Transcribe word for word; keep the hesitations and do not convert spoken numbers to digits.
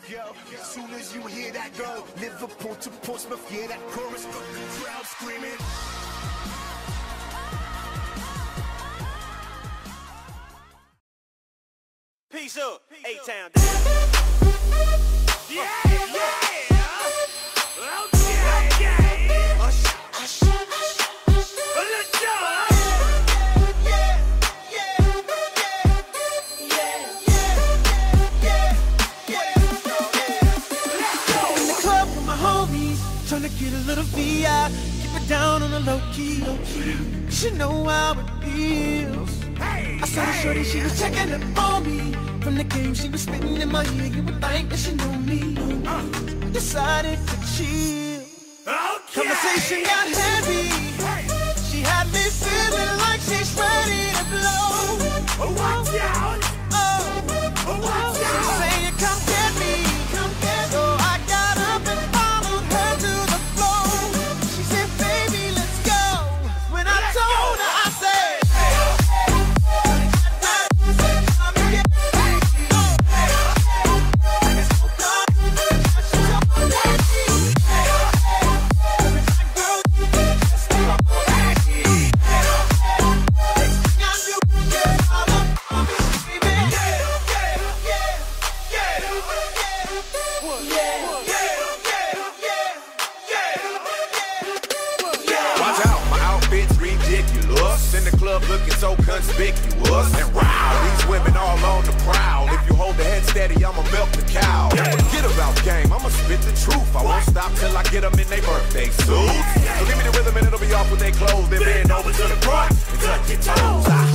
Yo, as soon as you hear that go, Liverpool to Portsmouth, yeah, that chorus got the crowd screaming. Peace up, A-Town. Yeah, yeah. Okay, yeah. Hush, hush, hush. Let's go. Yeah, yeah, yeah, yeah, yeah, yeah. In the club with my homies, tryna get a little V I, keep it down on the low key. Cause you know how it feels. I saw the shorty, she was checking up on me. From the game, she was spitting in my ear. You would think that she knew me. Decided to chill. Okay. Conversation got heavy. She had me feeling like she's ready to blow. Oh, watch out. Oh, Oh, watch she was out. saying, come get me, come get me. So I got up and followed her to the floor. She said, baby, let's go. When I Let's told go. her, I said, looking so conspicuous and wow, these women all on the prowl. If you hold the head steady, I'ma milk the cow. Forget about game, I'ma spit the truth. I won't stop till I get them in their birthday suits. So give me the rhythm and it'll be off with their clothes. Then bend over to the front and touch your toes.